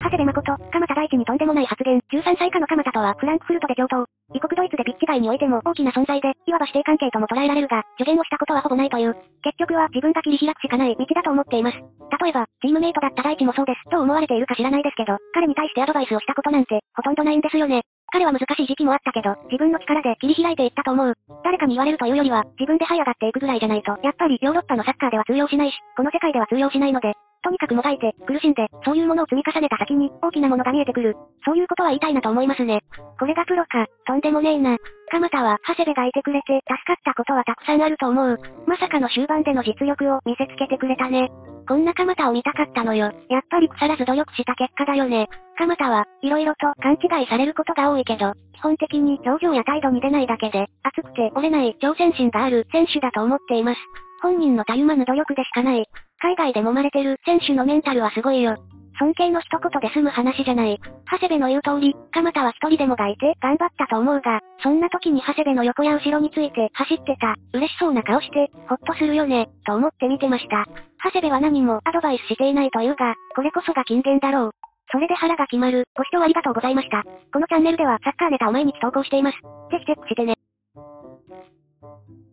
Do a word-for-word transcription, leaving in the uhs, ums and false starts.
長谷部誠、鎌田大地にとんでもない発言。じゅうさんさい以下の鎌田とはフランクフルトで上等。異国ドイツでピッチ外においても大きな存在で、いわば師弟関係とも捉えられるが、助言をしたことはほぼないという。結局は自分が切り開くしかない道だと思っています。例えば、チームメイトだった大地もそうです。どう思われているか知らないですけど、彼に対してアドバイスをしたことなんて、ほとんどないんですよね。彼は難しい時期もあったけど、自分の力で切り開いていったと思う。誰かに言われるというよりは、自分で這い上がっていくぐらいじゃないと、やっぱりヨーロッパのサッカーでは通用しないし、この世界では通用しないので、とにかくもがいて、苦しんで、そういうものを積み重ねた先に、大きなものが見えてくる。そういうことは言いたいなと思いますね。これがプロか、とんでもねえな。鎌田は、長谷部がいてくれて、助かったことはたくさんあると思う。まさかの終盤での実力を見せつけてくれたね。こんな鎌田を見たかったのよ。やっぱり腐らず努力した結果だよね。鎌田は、色々と勘違いされることが多いけど、基本的に表情や態度に出ないだけで、熱くて折れない挑戦心がある選手だと思っています。本人のたゆまぬ努力でしかない。海外で揉まれてる選手のメンタルはすごいよ。尊敬の一言で済む話じゃない。長谷部の言う通り、鎌田は一人でもがいて頑張ったと思うが、そんな時に長谷部の横や後ろについて走ってた、嬉しそうな顔して、ほっとするよね、と思って見てました。長谷部は何もアドバイスしていないというが、これこそが金言だろう。それで腹が決まる。ご視聴ありがとうございました。このチャンネルではサッカーネタを毎日投稿しています。ぜひチェックしてね。